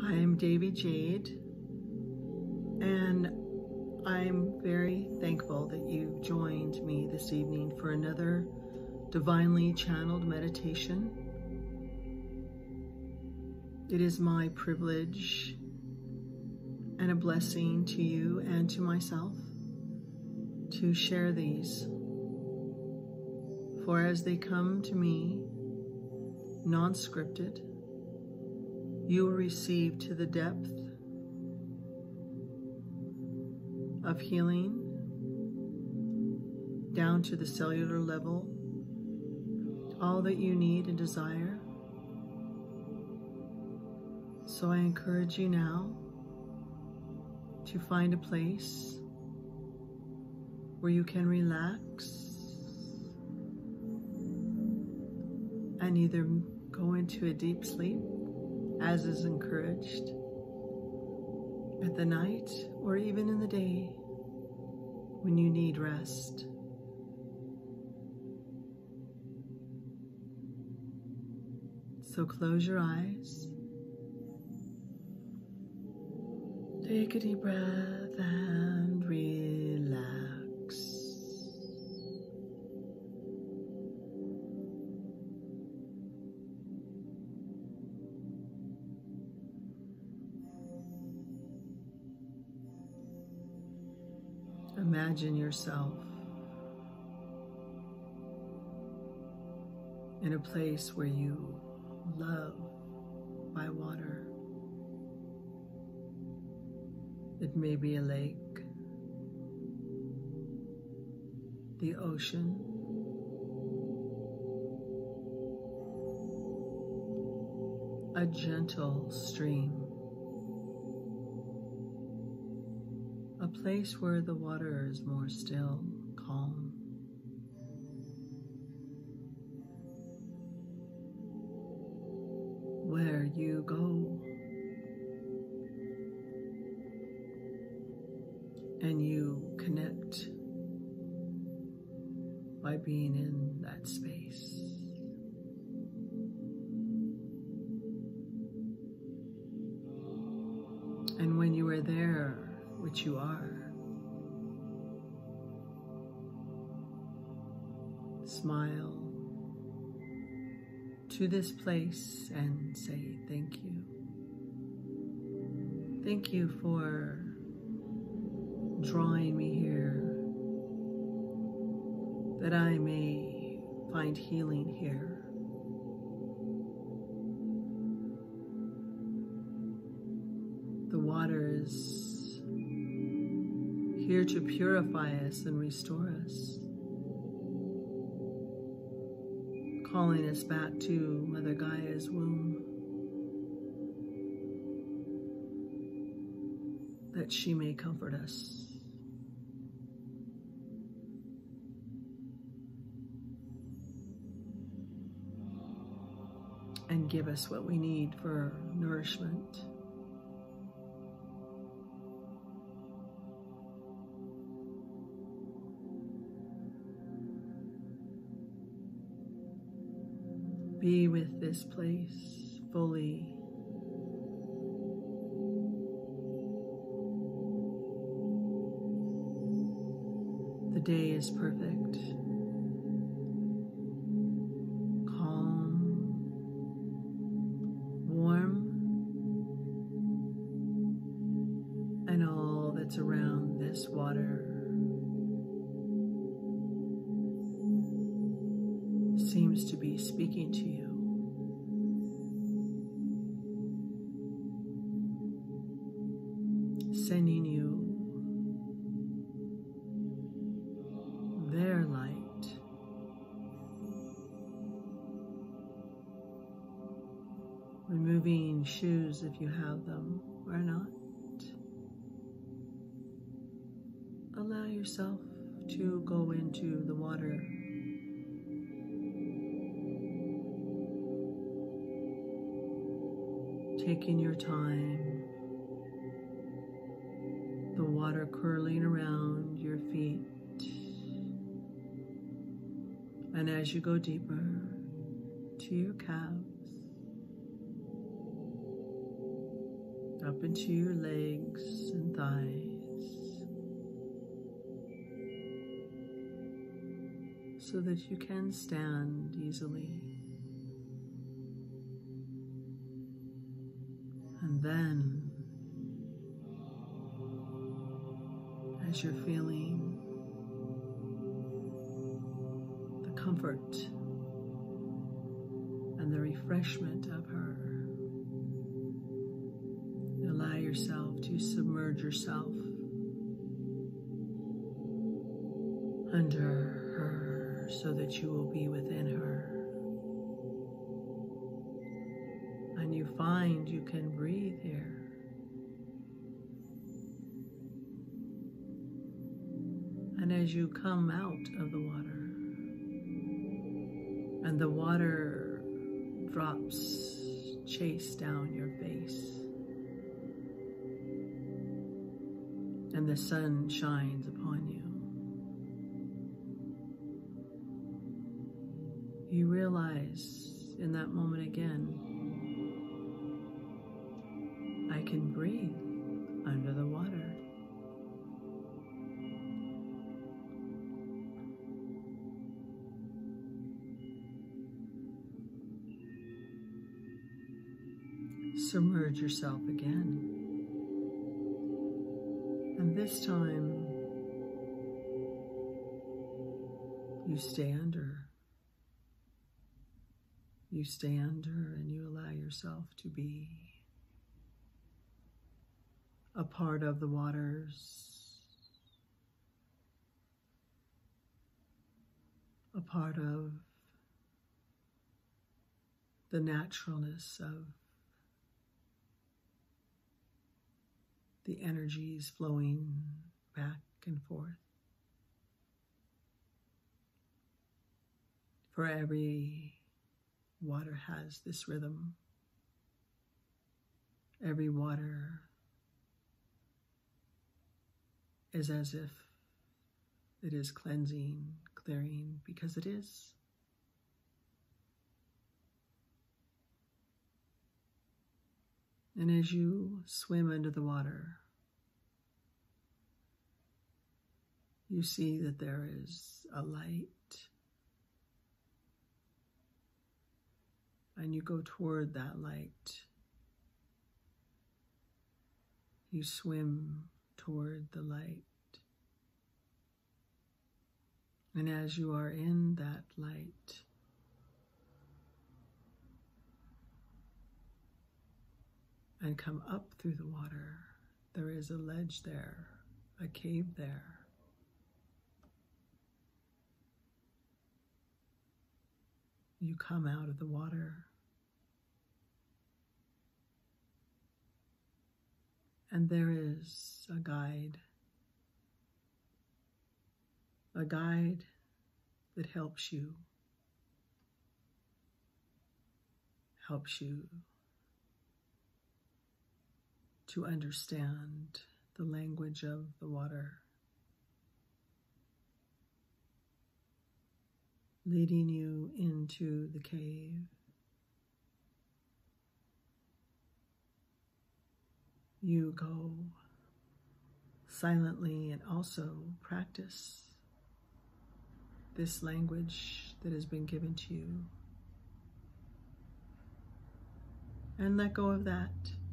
I am Davy Jade, and I'm very thankful that you joined me this evening for another divinely channeled meditation. It is my privilege and a blessing to you and to myself to share these, for as they come to me non-scripted, you will receive to the depth of healing down to the cellular level all that you need and desire. So I encourage you now to find a place where you can relax and either go into a deep sleep, as is encouraged, at the night or even in the day when you need rest. So close your eyes, take a deep breath and relax. Imagine yourself in a place where you love by water. It may be a lake, the ocean, a gentle stream, a place where the water is more still, calm. Where you go and you connect by being in that space. And when you are there, which you are, smile to this place and say thank you. Thank you for drawing me here, that I may find healing here. The water is here to purify us and restore us, calling us back to Mother Gaia's womb, that she may comfort us. And give us what we need for nourishment. Be with this place fully. The day is perfect. Around this water seems to be speaking to you. Sending you their light. Removing shoes if you have them or not. Allow yourself to go into the water. Taking your time, the water curling around your feet. And as you go deeper to your calves, up into your legs and thighs, so that you can stand easily. And then, as you're feeling the comfort and the refreshment of her, allow yourself to submerge yourself under her so that you will be within her. And you find you can breathe here. And as you come out of the water, and the water drops chase down your face, and the sun shines upon you, you realize in that moment again, I can breathe under the water. Submerge yourself again. And this time, you stay under. You stay under and you allow yourself to be a part of the waters, a part of the naturalness of the energies flowing back and forth. For every water has this rhythm. Every water is as if it is cleansing, clearing, because it is. And as you swim under the water, you see that there is a light, and you go toward that light. You swim toward the light. And as you are in that light, and come up through the water, there is a ledge there, a cave there. You come out of the water, and there is a guide that helps you to understand the language of the water, leading you into the cave. You go silently and also practice this language that has been given to you. And let go of that,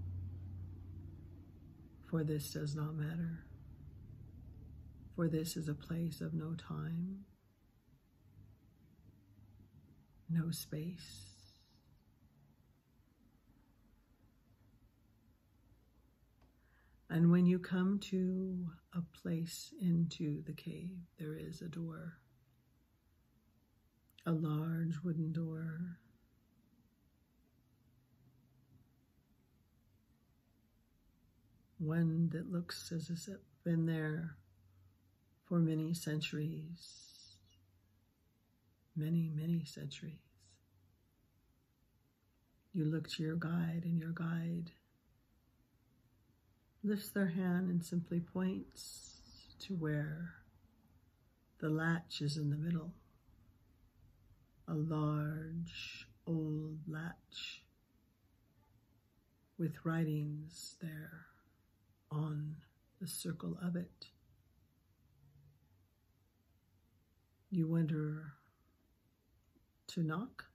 for this does not matter. For this is a place of no time, no space. And when you come to a place into the cave, there is a door, a large wooden door. One that looks as if it's been there for many centuries, many, many centuries. You look to your guide, and your guide lifts their hand and simply points to where the latch is in the middle. A large, old latch. with writings there on the circle of it. You wonder to knock,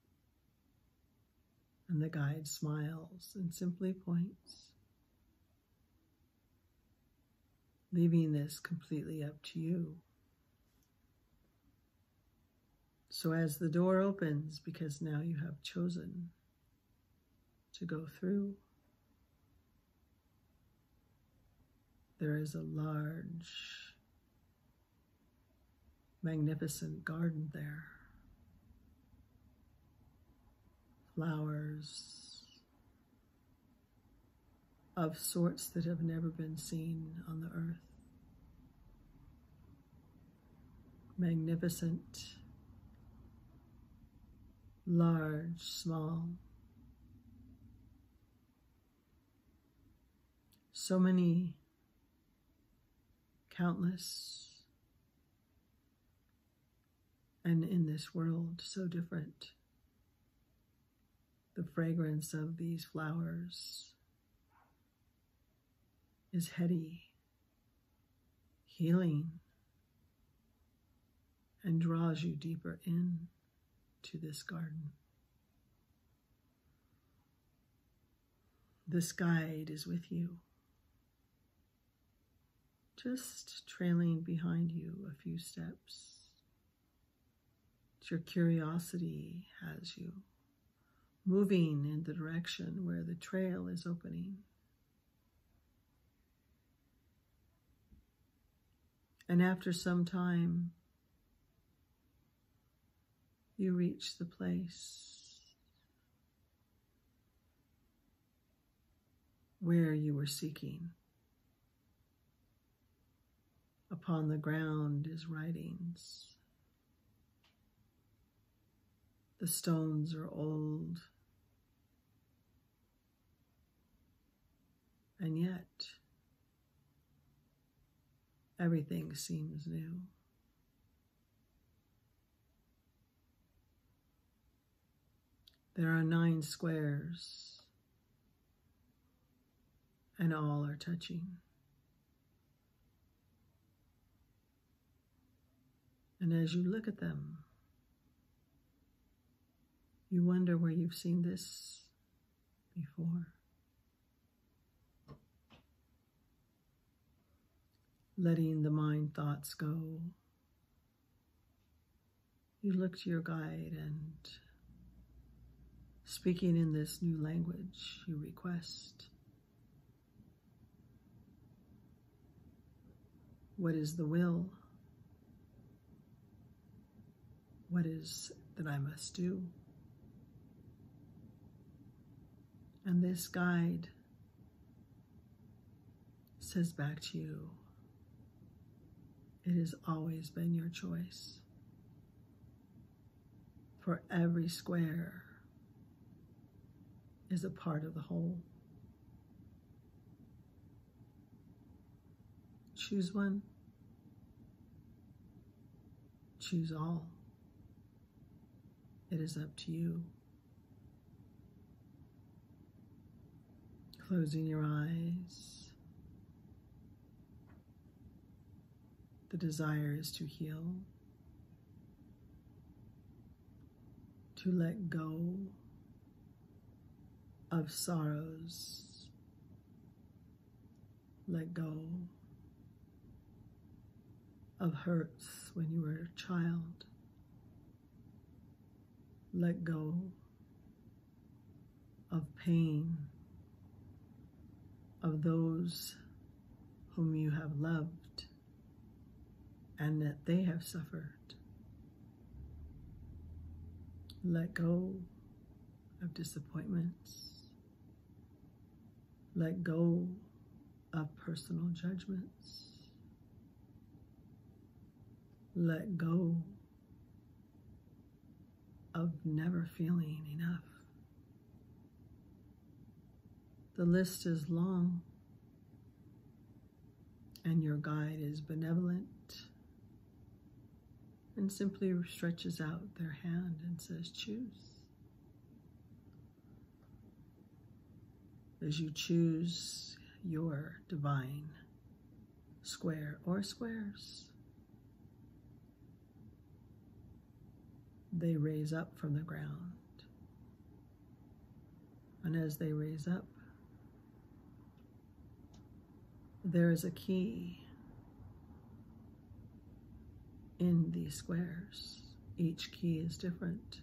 and the guide smiles and simply points, leaving this completely up to you. So as the door opens, because now you have chosen to go through, there is a large, magnificent garden there. Flowers of sorts that have never been seen on the earth. Magnificent, large, small. So many, countless, and in this world so different. The fragrance of these flowers is heady, healing, and draws you deeper in to this garden. This guide is with you, just trailing behind you a few steps. Your curiosity has you moving in the direction where the trail is opening. And after some time, you reach the place where you were seeking. Upon the ground is writings. The stones are old, and yet everything seems new. There are 9 squares, and all are touching. And as you look at them, you wonder where you've seen this before. Letting the mind thoughts go, you look to your guide and, speaking in this new language, you request, what is the will? What is that I must do? And this guide says back to you, it has always been your choice. For every square is a part of the whole. Choose one. Choose all. It is up to you. Closing your eyes. The desire is to heal, to let go of sorrows, let go of hurts when you were a child, let go of pain of those whom you have loved and that they have suffered. Let go of disappointments. Let go of personal judgments. Let go of never feeling enough. The list is long, and your guide is benevolent and simply stretches out their hand and says, choose. as you choose your divine square or squares. They raise up from the ground. And as they raise up, there is a key in these squares. Each key is different.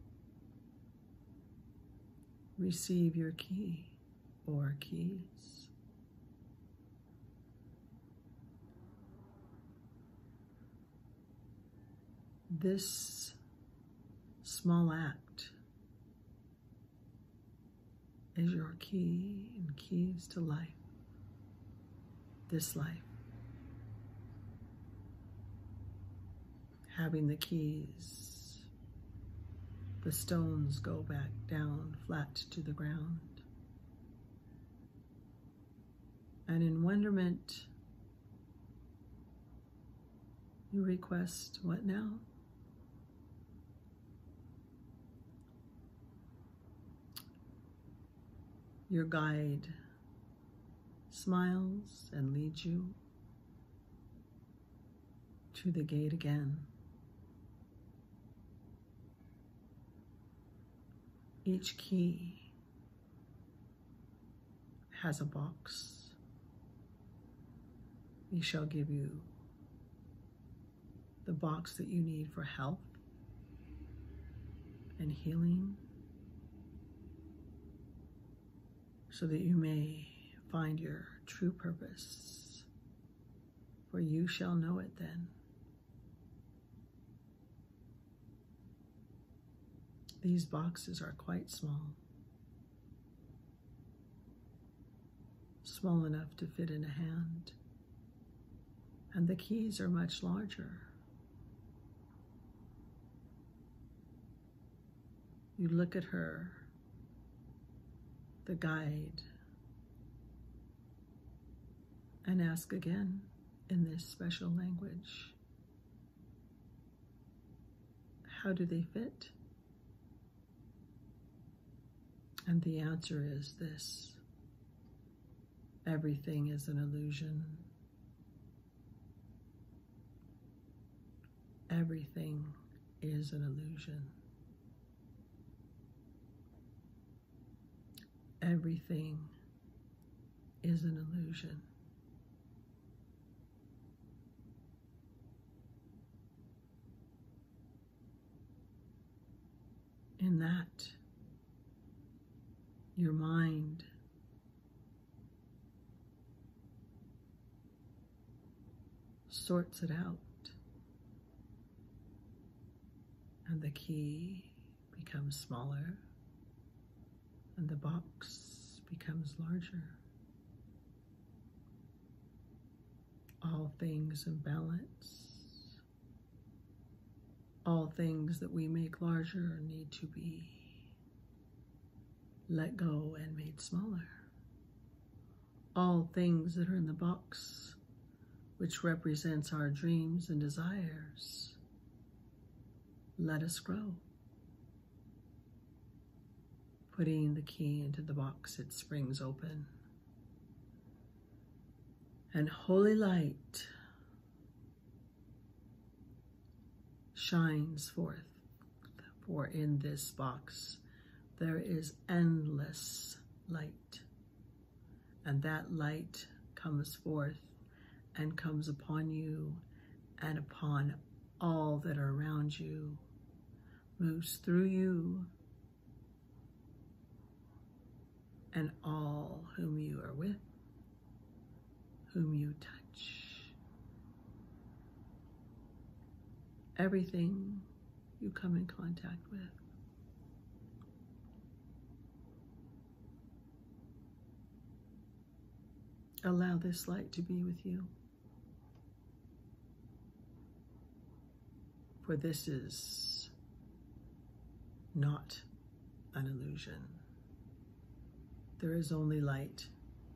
Receive your key or keys. This small act is your key and keys to life, this life. Having the keys, the stones go back down flat to the ground. And in wonderment, you request, what now? Your guide smiles and leads you to the gate again. Each key has a box. He shall give you the box that you need for health and healing, so that you may find your true purpose, for you shall know it then. These boxes are quite small, small enough to fit in a hand, and the keys are much larger. You look at her, the guide, and ask again in this special language, how do they fit? And the answer is this: everything is an illusion. Everything is an illusion. Everything is an illusion. In that, your mind sorts it out, and the key becomes smaller, and the box becomes larger. All things in balance. All things that we make larger need to be let go and made smaller. All things that are in the box, which represents our dreams and desires, let us grow. Putting the key into the box, it springs open. And holy light shines forth, for in this box there is endless light. And that light comes forth and comes upon you and upon all that are around you, moves through you and all whom you are with, whom you touch. Everything you come in contact with. Allow this light to be with you. For this is not an illusion. There is only light.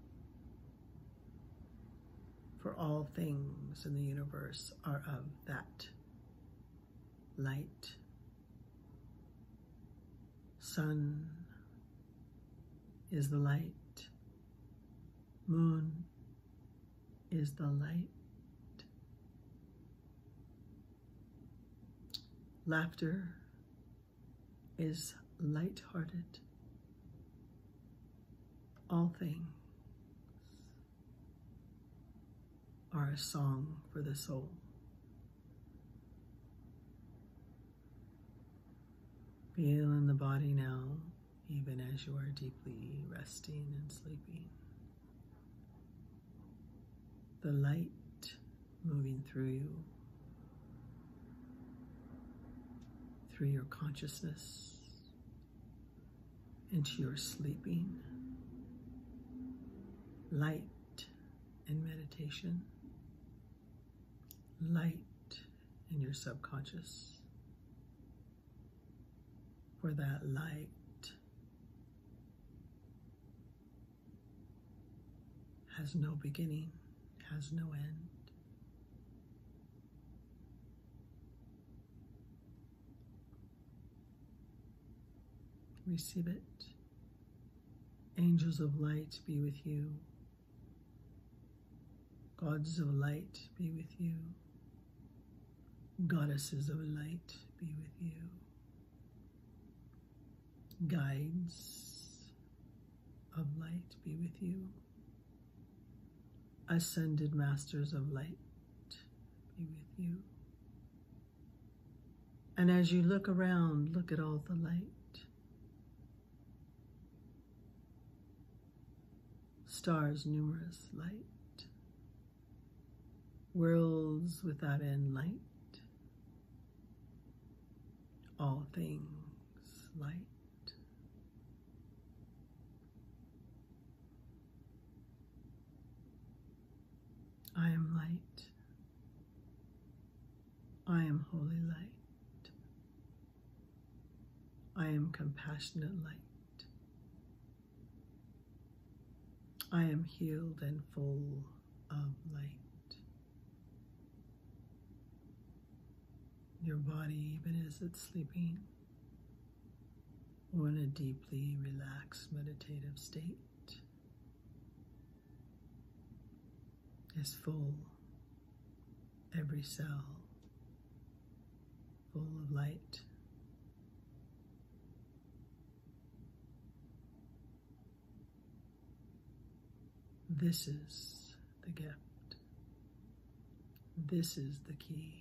For all things in the universe are of that light. Sun is the light. Moon is the light. Laughter is light-hearted. All things are a song for the soul. Feel in the body now, even as you are deeply resting and sleeping. The light moving through you, through your consciousness, into your sleeping. Light in meditation, light in your subconscious. For that light has no beginning, has no end. Receive it. Angels of light be with you. Gods of light be with you. Goddesses of light be with you. Guides of light be with you. Ascended masters of light be with you. And as you look around, look at all the light. Stars numerous light. Worlds without end light. All things light. I am light. I am holy light. I am compassionate light. I am healed and full of light. Your body, even as it's sleeping, or in a deeply relaxed meditative state, is full, every cell full of light. This is the gift. This is the key.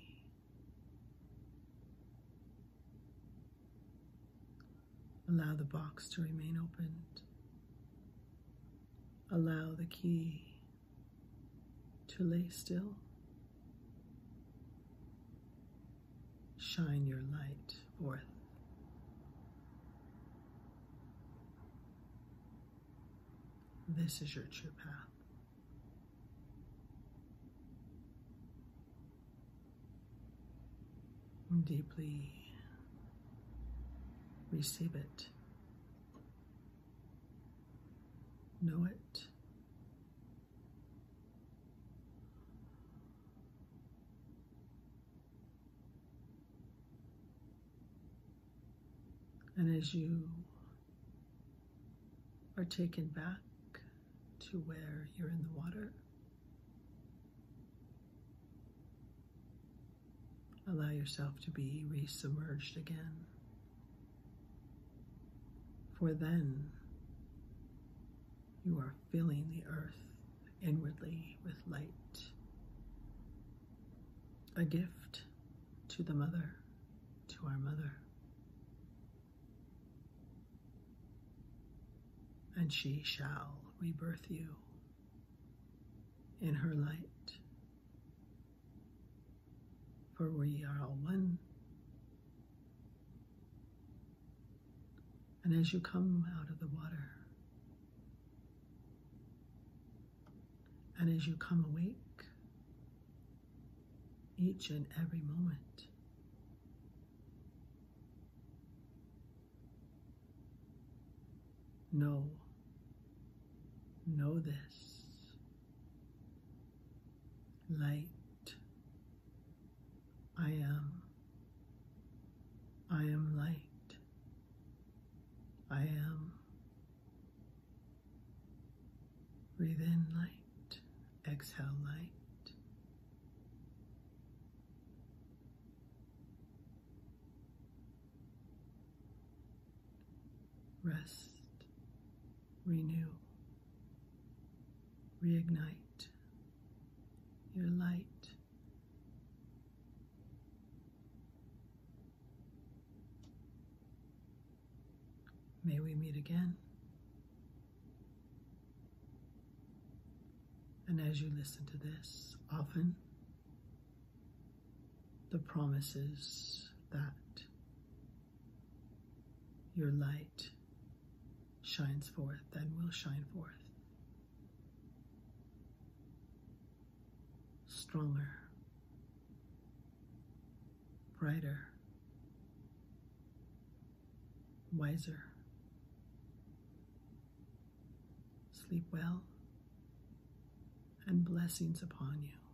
Allow the box to remain opened. Allow the key to lay still. Shine your light forth. This is your true path. Deeply receive it. Know it. And as you are taken back to where you're in the water, allow yourself to be resubmerged again. For then you are filling the earth inwardly with light, a gift to the mother, to our mother. And she shall rebirth you in her light. For we are all one. And as you come out of the water, and as you come awake, each and every moment, know this. Light. I am light. I am. Breathe Breathe in light, exhale light. Rest, renew, reignite your light. May we meet again. And as you listen to this, often the promise is that your light shines forth and will shine forth stronger, brighter, wiser. Sleep well, and blessings upon you.